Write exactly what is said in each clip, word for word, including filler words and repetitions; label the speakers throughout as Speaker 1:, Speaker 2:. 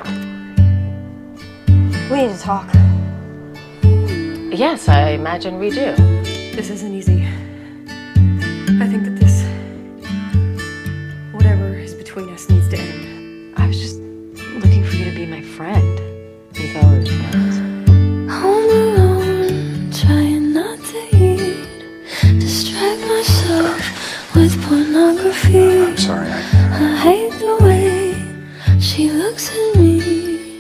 Speaker 1: We need to talk.
Speaker 2: Yes, I imagine we do.
Speaker 1: This isn't easy. I think that this, whatever is between us, needs to end.
Speaker 2: I was just looking for you to be my friend. We thought we were friends.
Speaker 3: Home alone, trying not to eat. Distract myself with pornography.
Speaker 4: I'm sorry. I,
Speaker 3: I hate the way she looks at me.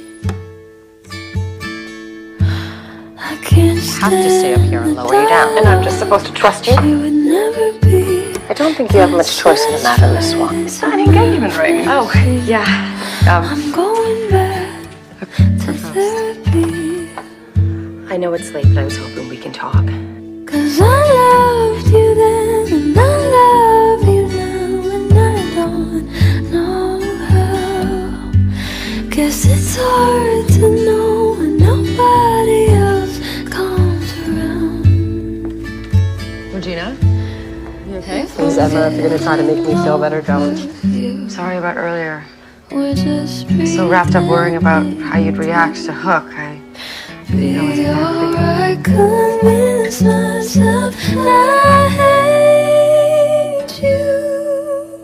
Speaker 3: I can't
Speaker 2: have to stay up here and lower you down, and I'm just supposed to trust you?
Speaker 3: She would never be.
Speaker 2: I don't think you have much choice in the matter, Miss Swan.
Speaker 1: It's not an engagement ring. Oh, yeah. Um,
Speaker 3: I'm going back to therapy.
Speaker 1: I know it's late, but I was hoping we can talk.
Speaker 3: Cause I loved you then, and I love you now, and I don't know how. Guess it's hard to know when nobody else comes around.
Speaker 1: Regina? You okay?
Speaker 2: Please, Emma, if you're gonna try to make me feel better, don't.
Speaker 1: I'm sorry about earlier.
Speaker 3: We're just
Speaker 1: So wrapped up worrying about how you'd react to Hook, I...
Speaker 3: be alright, convince myself I hate you.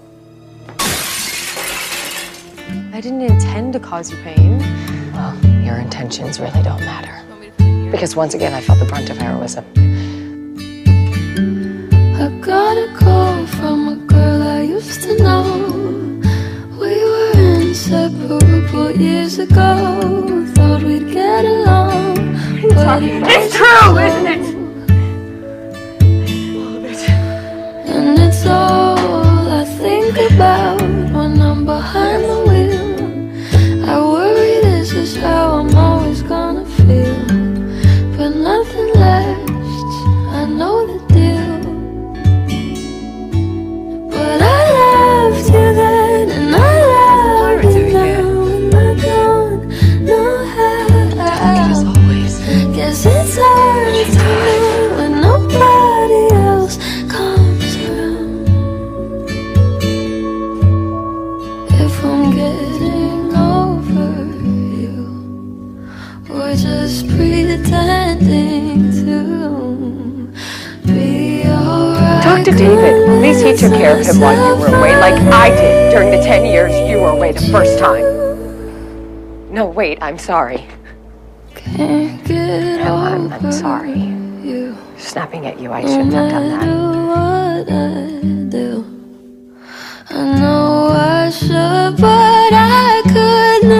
Speaker 1: I didn't intend to cause you pain.
Speaker 2: Well, your intentions really don't matter. Because once again, I felt the brunt of heroism.
Speaker 3: I got a call from a girl I used to know. We were inseparable years ago. Thought we'd get along, but it
Speaker 1: It's true, isn't it? All of it.
Speaker 3: and it's all I think about when I'm behind the wheel. I worry this is how I'm always gonna feel, but nothing lasts, I know the deal. But I loved you then, and I love you now, and I don't know how.
Speaker 2: As always.
Speaker 3: Guess it's hard to know when nobody else comes around. If I'm getting over you, or just pretending to be alright.
Speaker 2: Talk to David. At least he took care of him while you were away, like I did during the ten years you were away the first time. No, wait, I'm sorry.
Speaker 3: Can't get
Speaker 2: No, I'm, I'm
Speaker 3: over
Speaker 2: sorry.
Speaker 3: you.
Speaker 2: Snapping at you, I shouldn't have done that.
Speaker 3: No matter what I do, I know I should, but I could